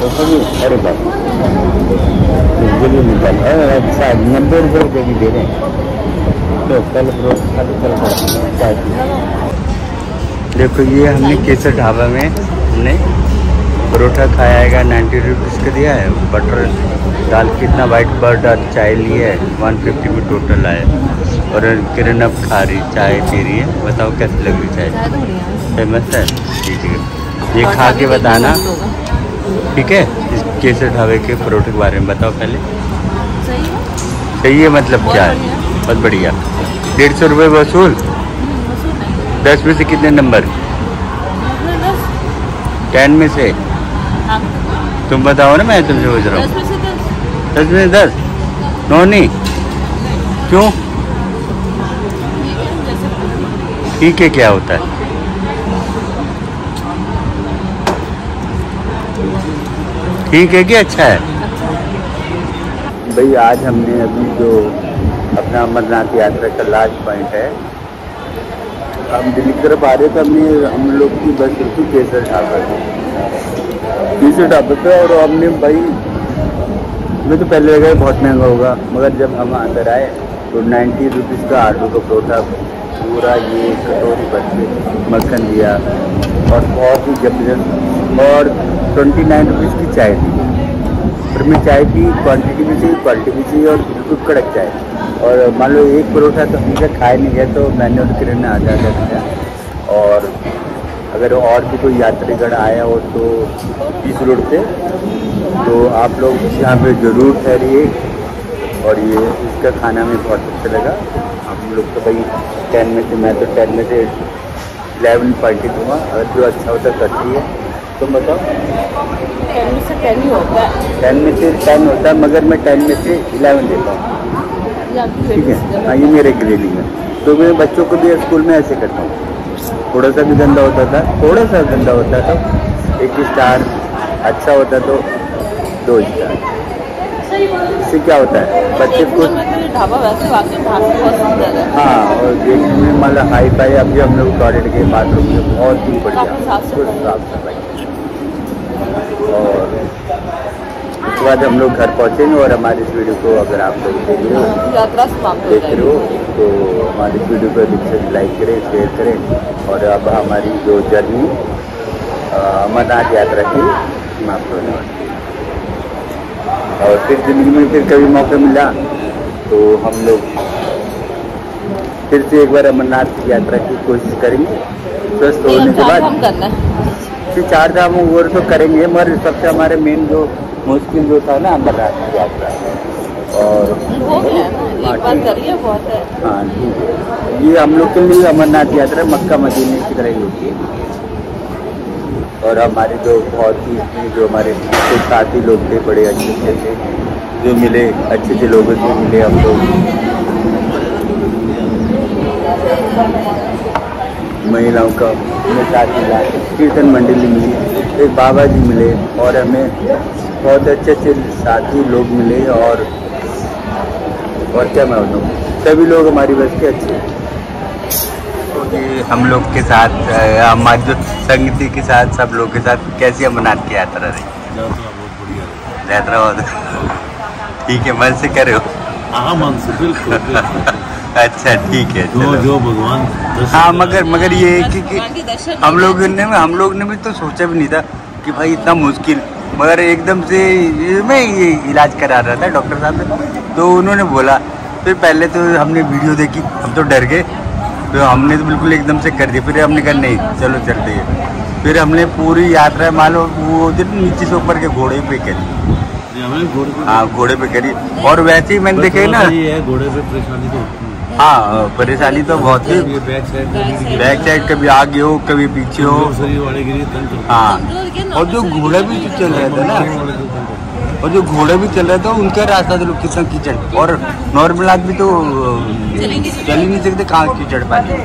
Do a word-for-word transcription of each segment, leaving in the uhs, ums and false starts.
अरे बाप निकल। अच्छा नब्बे रुपये रुपये भी दे रहे हैं। तो कल चल देखो ये हमने केसर ढाबा में हमने परोठा खाया है, नाइन्टी रुपीज़ का दिया है। बटर दाल कितना वाइट बटर चाय ली है, वन फिफ्टी में टोटल आया। और किरण अब खा रही चाय पी रही है। बताओ कैसी लग रही चाय? फेमस है? ठीक है, ये खा के बताना ठीक है। इस केसर ढाबे के परोठे के बारे में बताओ पहले। सही है मतलब क्या है? बहुत बढ़िया। डेढ़ सौ रुपये वसूल। दस में से कितने नंबर? टेन में से तुम बताओ ना, मैं तुमसे पूछ रहा हूँ। दस में से दस? नौ नहीं क्यों? ठीक है क्या होता है? ठीक है कि अच्छा है? भाई आज हमने अभी जो अपना अमरनाथ यात्रा का लास्ट पॉइंट है, हम दिल्ली की तरफ आ रहे थे। हमने हम लोग की बस रुकी केसर ढाबा केसर ढाबा पे, और हमने भाई हमें तो पहले लगा बहुत महंगा होगा, मगर जब हम अंदर आए तो नाइन्टी रुपीज़ का आलू का परोठा पूरा ये कटोरी भर के मक्खन दिया और बहुत ही जबरदस्त, और ट्वेंटी नाइन रुपीज़ की चाय थी। फिर मैं चाय की क्वांटिटी भी चाहिए, क्वालिटी भी चाहिए, और बिल्कुल कड़क चाय। और मान लो एक परोठा तो हमेशा खाए नहीं गया, तो मैंने और किरण ने आधा आधा खाया। और अगर और भी कोई यात्रीगण आया हो तो इस रोड पे, तो आप लोग यहाँ पे ज़रूर ठहरिए। और ये इसका खाना में बहुत अच्छा लगा। हम लोग तो भाई टेन में से, मैं तो टेन में से इलेवन पॉइंट दूँगा। अगर जो अच्छा होता करती है। तुम बताओ? टेन में से टेन ही होता है। टेन में से टेन होता है, मगर मैं टेन में से इलेवन देता हूँ। ठीक है, हाँ ये मेरे ग्रेडिंग है। तो मैं बच्चों को भी स्कूल में ऐसे करता हूँ। थोड़ा सा भी गंदा होता था, थोड़ा सा गंदा होता था एक स्टार, अच्छा होता तो दो स्टार। इससे क्या होता है बच्चे को ढाबा वैसे वाकई बहुत सुंदर है। हाँ, और देखने में मतलब हाई फाई। अभी हम लोग टॉयलेट के बाथरूम में बहुत ही बढ़िया साफ सफाई। और उसके बाद हम लोग घर पहुँचेंगे। और हमारी इस वीडियो को अगर आप लोग देख रहे हो यात्रा समाप्त देख रहे हो तो हमारी इस वीडियो को अधिक से लाइक करें, शेयर करें। और अब हमारी जो जर्नी अमरनाथ यात्रा की समाप्त होने वाली है। और फिर जिंदगी में फिर कभी मौका मिला तो हम लोग फिर से एक बार अमरनाथ की यात्रा की कोशिश करेंगे। स्वस्थ होने के बाद फिर चार धाम वो तो करेंगे, मगर सबसे हमारे मेन जो मुश्किल जो था ना अमरनाथ की यात्रा। और हाँ ठीक है, ये हम लोग के लिए अमरनाथ यात्रा मक्का मदीने की तरह ही होती है। और हमारे जो बहुत ही जो हमारे कुछ साथी लोग थे बड़े अच्छे अच्छे थे, जो मिले अच्छे अच्छे लोगों से मिले हम लोग। महिलाओं का हमें साथ मिला, कीर्तन मंडली मिली, एक बाबा जी मिले, और हमें बहुत अच्छे अच्छे साथी लोग मिले। और और क्या मैं बताऊँ, सभी लोग हमारी बस के अच्छे हैं। हम लोग के साथ हमारी जो संगति के साथ सब लोग के साथ कैसी अमरनाथ की यात्रा रही? बहुत बढ़िया यात्रा बहुत ठीक है, मन से करे हो? हाँ मन से बिल्कुल। अच्छा ठीक है, जो जो भगवान। हाँ मगर मगर ये कि, कि हम लोग ने हम लोग ने भी तो सोचा भी नहीं था कि भाई इतना मुश्किल, मगर एकदम से मैं ये इलाज करा रहा था डॉक्टर साहब से, तो उन्होंने बोला। फिर पहले तो हमने वीडियो देखी, हम तो डर गए, तो हमने तो बिल्कुल एकदम से कर दिया। फिर हमने कहा नहीं चलो चलते हैं। फिर हमने पूरी यात्रा मान लो वो दिन नीचे से ऊपर के घोड़े पे करी। हाँ घोड़े पे करी। और वैसे ही मैंने देखे ना, घोड़े पे परेशानी तो हाँ परेशानी तो बहुत ही, बैक साइड कभी आगे हो कभी पीछे हो। हाँ और जो घोड़ा भी चल रहा था ना, और जो घोड़े भी चल रहा था उनका रास्ता तो कितना कीचड़, और नॉर्मल आदमी तो चल ही नहीं सकते, कहाँ कीचड़ पानी।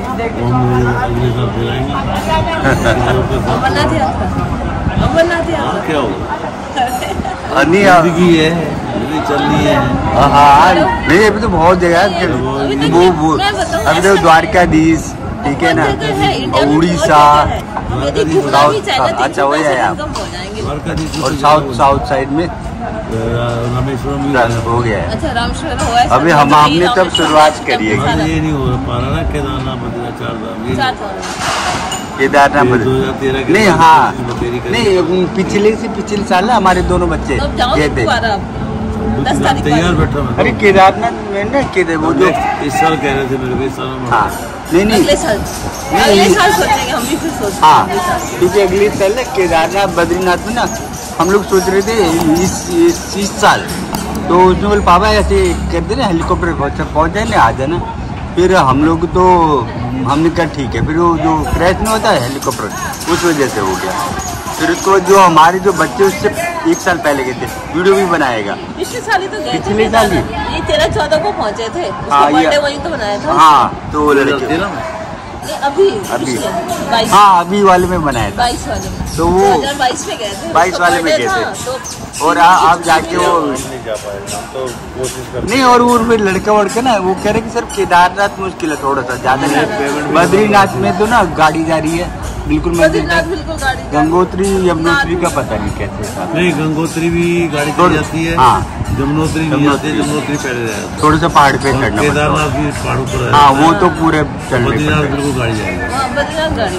जिंदगी है चलनी है। हाँ नहीं अभी तो बहुत जगह है वो वो अभी तो द्वारकाधीश ठीक है ना, और उड़ीसा। अच्छा वही है आप द्वारकाधीश और साउथ साउथ साइड में रामेश्वरम भी ट्रांसफर हो गया है। अच्छा रामेश्वरम हुआ है। अभी हम हमने तब शुरुआत करी है। हाँ, ये नहीं हो पा रहा ना केदारनाथ बद्रीनाथ चार धाम ये चार धाम। केदारनाथ ये दो हजार तेरह के नहीं, बाद हाँ बतेरी करी। नहीं, पिछले से पिछले साल ना हमारे दोनों बच्चे अब जाओ गए थे। दोबारा दस मैं तारीख तैयार को। बैठा मैं अरे केदारनाथ में ना केदार वो जो इस साल कह रहे थे मेरे को इस साल में हाँ नहीं नहीं अगले साल अगले साल सोचेंगे हम भी फिर सोचेंगे हाँ अगले साल। क्योंकि अगले साल ना केदारनाथ बद्रीनाथ में ना हम लोग सोच रहे थे इस इस, इस साल। तो उसने बोले पापा ऐसे कहते ना हेलीकॉप्टर पहुँच पहुँच जाए ना आ जाना। फिर हम लोग तो हमने कहा ठीक है। फिर वो जो क्रैश में होता है हेलीकॉप्टर उस वजह से हो गया। फिर उसको जो हमारे जो बच्चे उससे एक साल पहले गए थे वीडियो भी बनाएगा। पिछले साल ही तो गए थे। पिछले साल ही? ये तेरह चौदह को पहुंचे थे। हाँ, उसका ये- बर्थडे वही तो बनाया था। हाँ तो वो लड़के तेरह में ये अभी अभी। पिछले बाईस हाँ अभी वाले में बनाया था। बाईस वाले में तो वो दो हजार बाईस में गए थे। बाईस उसका वाले में birthday गए था, थे। तो और आ- आप जाके वो नहीं जा पाएगा हम तो कोशिश करते नहीं और वो फिर लड़का वड़का ना वो कह रहे कि सर केदारनाथ मुश्किल है थोड़ा सा ज्यादा नहीं। बद्रीनाथ में तो ना गाड़ी जा रही है बिल्कुल मंदिर बद्रीनाथ तक। बिल्कुल गाड़ी गंगोत्री यमुनोत्री का पता नहीं कैसे साहब। नहीं गंगोत्री भी गाड़ी चल थोड़ी- जाती है। हाँ। जमुनोत्री भी जमुनोत्री। जाती है जमुनोत्री पहले जाएगा थोड़ा सा पहाड़ पे और चढ़ना पड़ता केदारनाथ है। भी पहाड़ों पर है। हाँ वो तो पूरे चढ़ने बद्रीनाथ पड़ते हैं। बिल्कुल गाड़ी जाएगा। हाँ बद्रीनाथ गाड़ी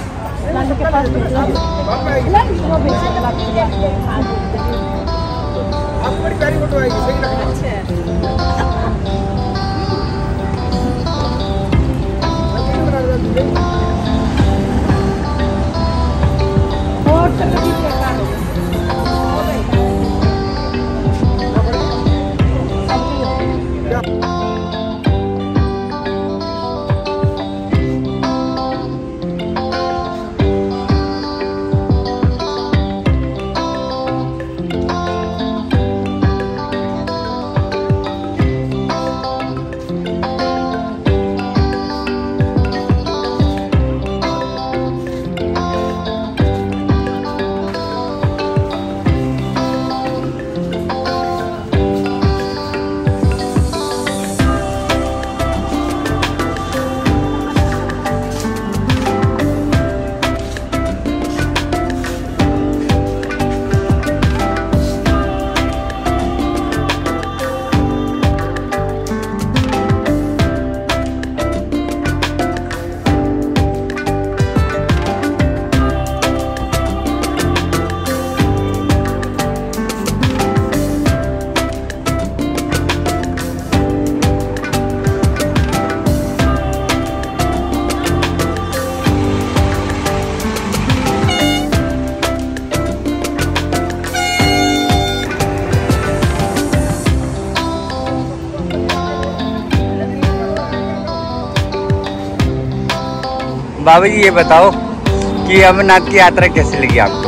बाबा जी ये बताओ कि अमरनाथ की यात्रा कैसी लगी आपको?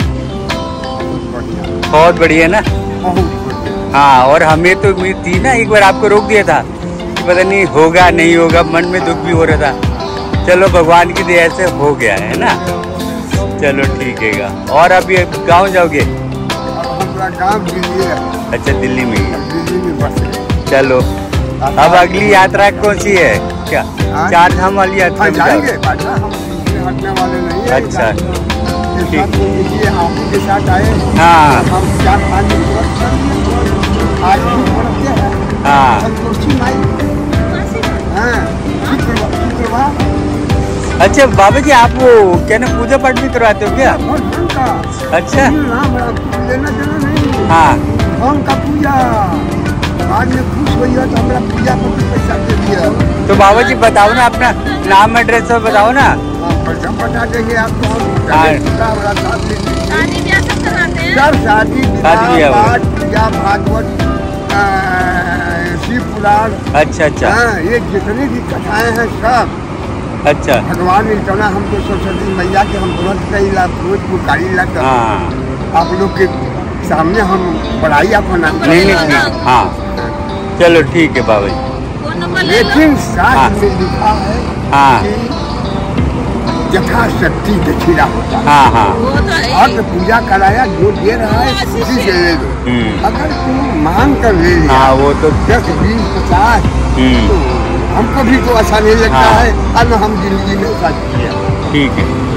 बहुत बढ़िया ना। हाँ और हमें तो उम्मीद थी ना, एक बार आपको रोक दिया था कि पता नहीं होगा नहीं होगा, मन में दुख भी हो रहा था। चलो भगवान की दया से हो गया है ना। चलो ठीक है। और अभी गांव जाओगे? हमारा गांव दिल्ली है। अच्छा दिल्ली में ही है। दिल्ली में बस गए। चलो अब अगली यात्रा कौन सी है? क्या हाँ? चार धाम वाली यात्रा हाँ में जाएंगे जाओगे? बाजा, हम पीछे हटने वाले नहीं है। अच्छा ठीक ठीक। है आप ही के साथ आए। हाँ हम चार पाँच दिन व्रत कर लिए। आज भी पढ़ते हैं। हाँ संतोषी माई। हाँ शुक्रवार शुक्रवार अच्छा बाबा जी आप वो क्या ना पूजा पाठ भी करवाते हो क्या? भगवान का। अच्छा नाम आपको लेना देना नहीं। हाँ भगवान का पूजा बाद में खुश हुई है तो हमारा पूजा को भी पैसा दे दिया। तो बाबा जी बताओ ना अपना नाम एड्रेस सब बताओ ना। हाँ पैसा बता देंगे आपको। हम हाँ। पूरा वाला साथ ले लीजिए। शादी ब्याह सब करवाते हैं। सब शादी शादी विवाह ब्याह हुआ। पाठ पूजा भागवत आ, शिव पुराण। अच्छा अच्छा हाँ ये जितनी भी कथाएं हैं सब अच्छा भगवान ने इतना हमको सरस्वती मैया के हम तुरंत कई लाख रोज पुकारी लग हाँ आप लोग के सामने हम पढ़ाई अपना नहीं नहीं ठीक हाँ चलो ठीक है बाबा जी। फोन नंबर ले लो। लेकिन हाँ। शास्त्र में लिखा है हाँ कि यथाशक्ति दक्षिणा होता है। हाँ हाँ वो तो है और ही। तो पूजा कराया जो दे रहा है उसी से ले लो। हम्म, अगर तुम मान कर ले लिया हाँ वो तो दस बीस पचास हम्म, तो हमको भी तो अच्छा नहीं लगता हाँ। है। अब हम जिंदगी में ऐसा किया। ठीक है।